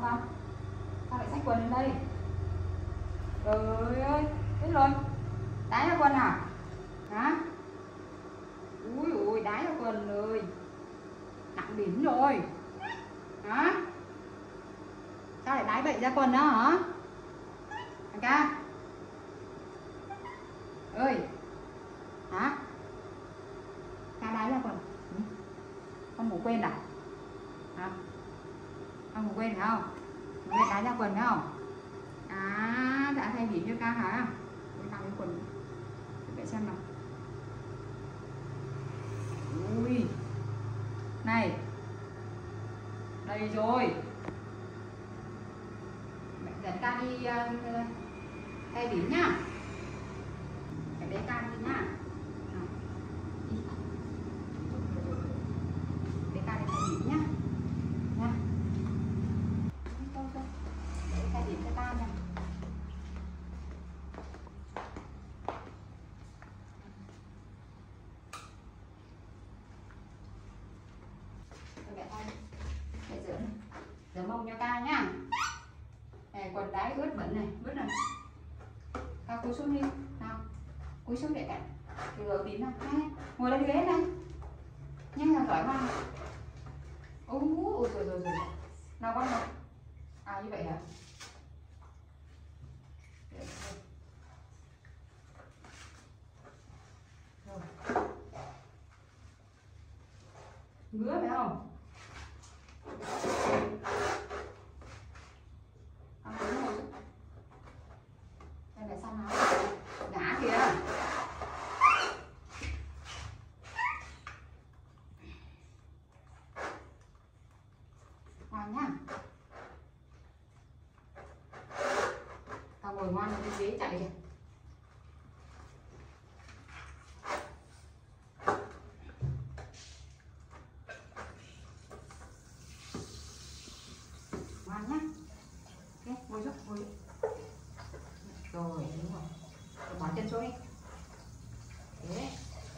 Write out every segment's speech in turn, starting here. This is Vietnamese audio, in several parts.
không? Sao lại xách quần lên đây? Trời ơi, chết rồi. Đái ra quần à? Hả? Ui ui, đái ra quần rồi. Nặng đỉnh rồi. Hả? Sao lại đái bệnh ra quần đó hả? Thằng ca ơi. Hả? Ca đái ra quần. Con ngủ quên à? Hả? Con ngủ quên phải không? Ngủ quên đái ra quần phải không? À, đã thay bỉm cho ca hả? Để làm cái quần để xem nào. Ui. Này. Đây rồi. Mẹ dẫn ca đi thay bỉm nhá. Mẹ bế ca đi nhá. Đi. Bế ca đi thay bỉm nhá. Nha. Thôi. Để thay bỉm cho ca nha. Mẹ thay. Mẹ rửa mông cho ca nhá. Này, quần đáy ướt bẩn này, ướt này. Ca cúi xuống đi. Nào. Cúi xuống để cả. Rửa bỉm nào. Này, ngồi lên ghế này. Nhanh là giỏi quá. Ôi rồi. Nào con nào. À như vậy hả? Rồi. Ngứa phải không? Ăn ngứa rồi. Đây là sao nào? Ngã kìa. Ngoan nhá. Tao ngồi ngoan lên ghế chạy kìa. Ngoan nhá. Ok, ngồi xuống, ngồi xuống. Rồi, đúng rồi. Rồi, bỏ chân xuống đi. Thế.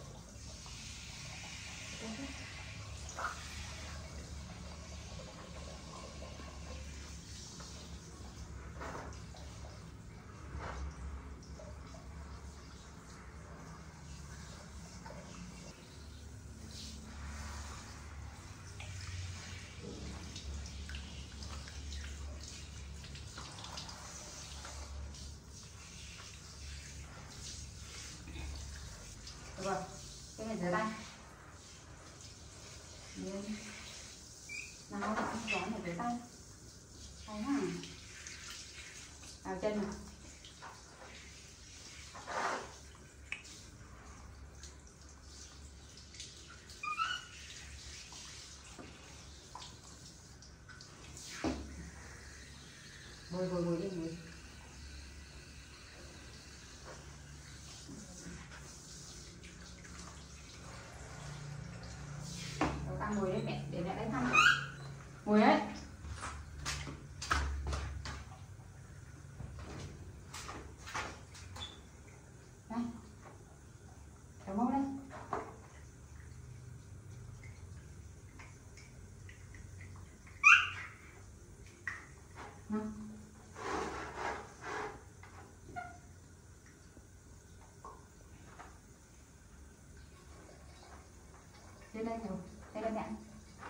Được rồi, cái này rửa tay. Nào, gió này rửa tay. Tay hả? Vào chân này. Ngồi đi, ngồi. Ta ngồi đấy mẹ, để mẹ lấy khăn. Ngồi đấy. Đây. Kéo mông đây. Nào. Lên đây rồi. Đây là mẹ.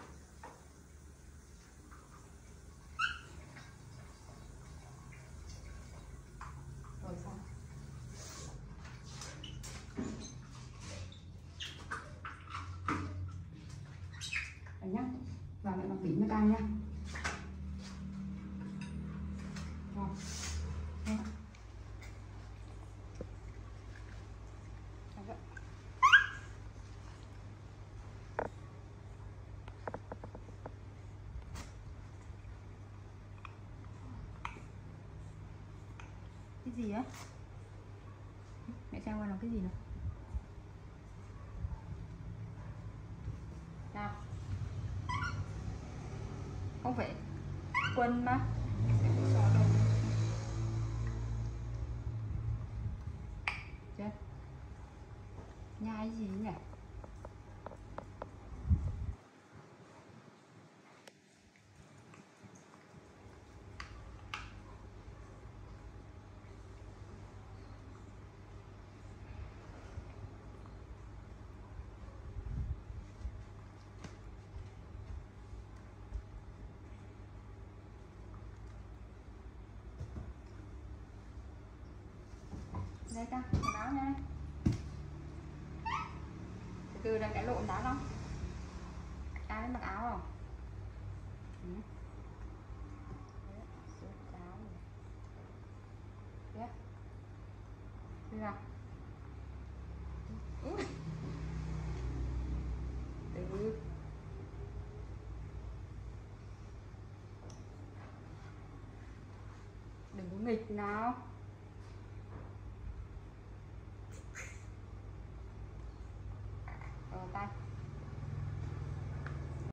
Rồi xong. Đấy nhá. Và mẹ mặc bỉm với ca nhá. Rồi. Đây. Cái gì á? Mẹ xem qua là cái gì nào? Nào. Không phải quần mà. Chưa? Nhai gì nhỉ? Đây ta, mặc áo nha. Từ từ là cái lộn đá không? Ai đến mặc áo không? Ừ. Đấy, đi nào. Từ đừng có nghịch nào.